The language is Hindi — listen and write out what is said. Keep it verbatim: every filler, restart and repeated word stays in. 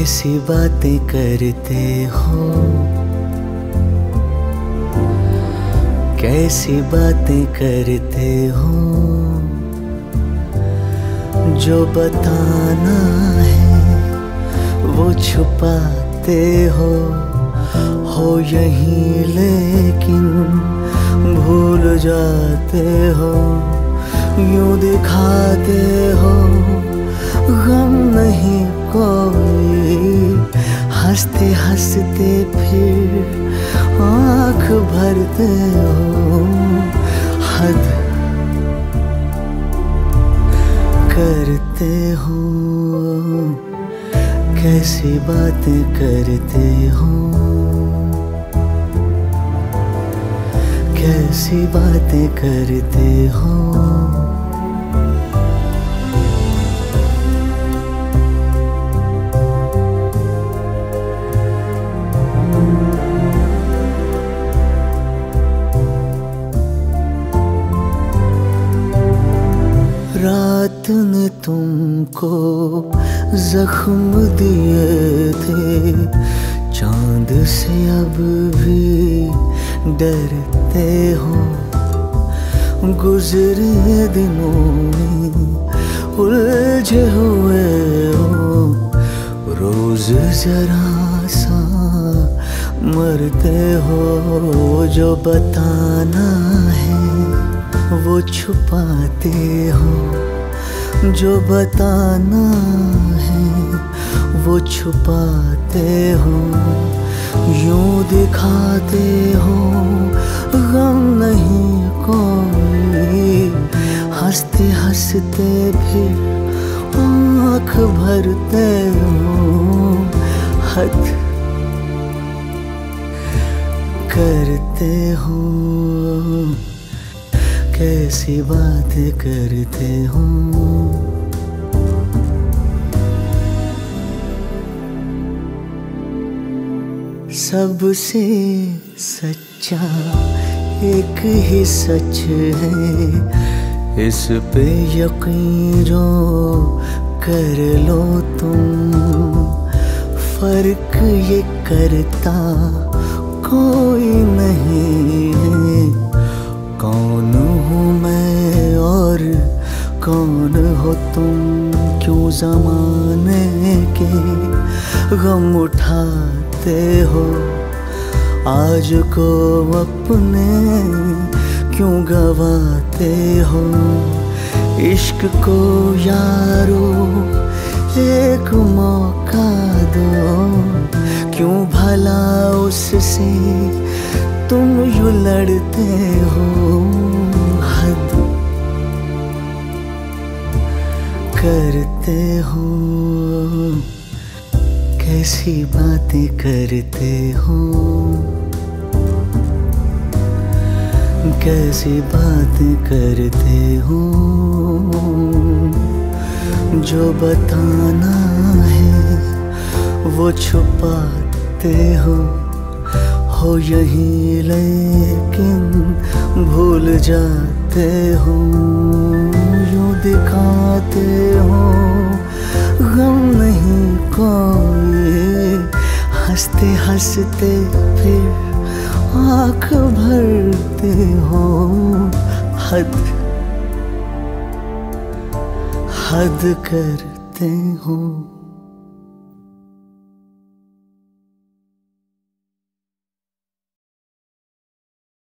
कैसी बातें करते हो, कैसी बातें करते हो, जो बताना है वो छुपाते हो हो यहीं लेकिन भूल जाते हो, यूं दिखाते हो गम नहीं कोई, हंसते हंसते फिर आँख भरते हो, हद करते हो, कैसी बातें करते हो, कैसी बातें करते हो। रात ने तुमको जख्म दिए थे, चांद से अब भी डरते हो, गुजरे दिनों में उलझे हुए हो, रोज जरा सा मरते हो, जो बताना है वो छुपाते हो, जो बताना है वो छुपाते हो, यूं दिखाते हो गम नहीं कोई, हंसते हंसते फिर आँख भरते हो, हद करते हो, कैसी बातें करते हो। सबसे सच्चा एक ही सच है, इस पे यकीन जो कर लो तुम, फर्क ये करता कोई नहीं है, कौन हूँ मैं और कौन हो तुम, क्यों ज़माने के गम उठाते हो, आज को अपने क्यों गवाते हो, इश्क को यारो एक मौका दो, क्यों भला उससे तुम यूं लड़ते हो, हद करते हो, कैसी बातें करते हो, कैसी बातें करते हो, जो बताना है वो छुपाते हो हो यहीं लेकिन भूल जाते हो, यूं दिखाते हो गम नहीं कोई, हंसते हंसते फिर आँख भरते हो, हद हद करते हो।